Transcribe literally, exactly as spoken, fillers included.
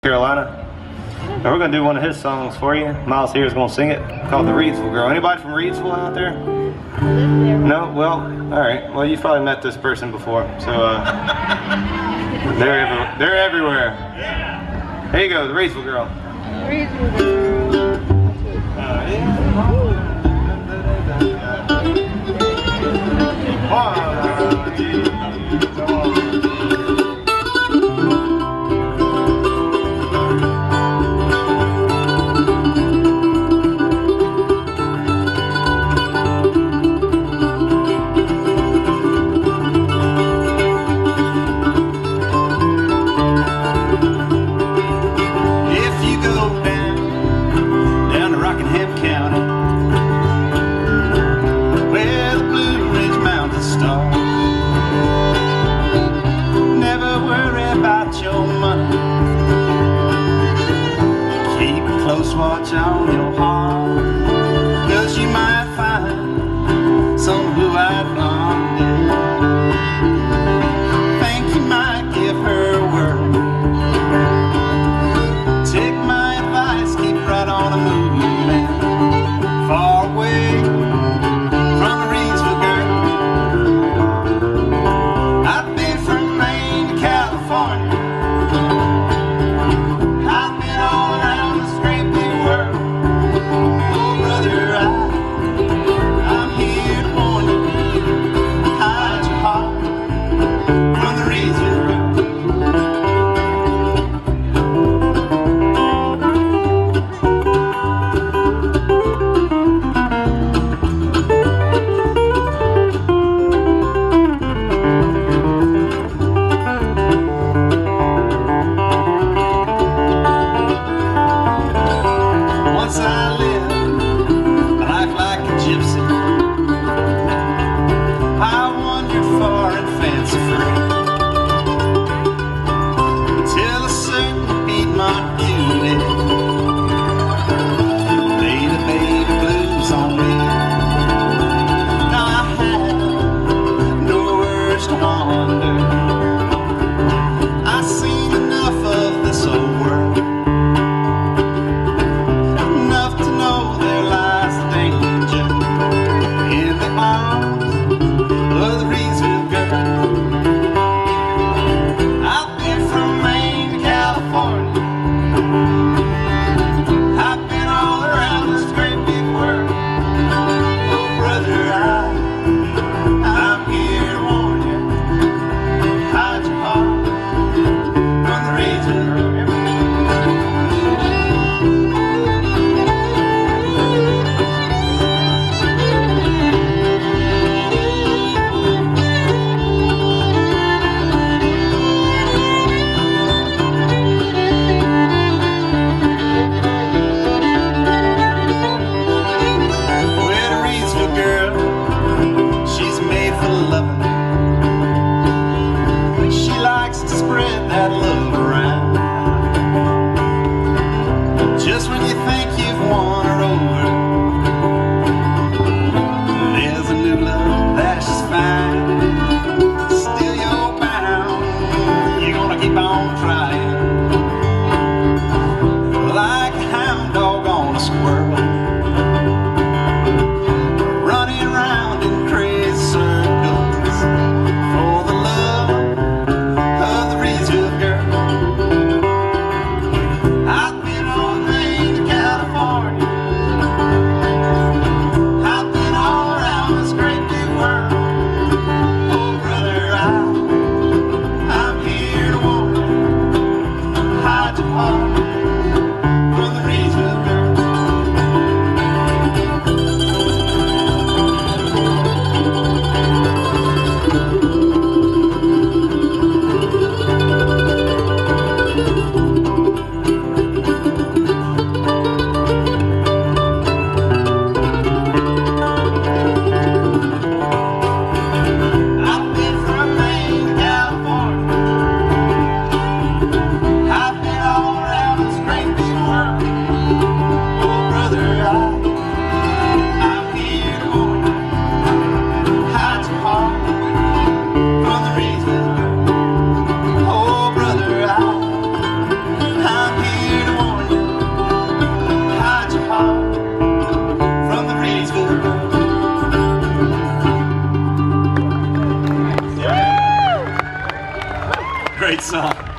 Carolina. And we're gonna do one of his songs for you. Miles here is gonna sing it, called The Reedsville Girl. Anybody from Reedsville out there? No? Well, alright. Well, you've probably met this person before. So, uh, they're, every they're everywhere. Here you go, The Reedsville Girl. Reedsville Girl. Uh, yeah. Watch on your heart, 'cause you might find some blue-eyed blonde. Think you might give her a word. Take my advice, keep right on a moving, far away from the Reedsville girl. I've been from Maine to California. great song.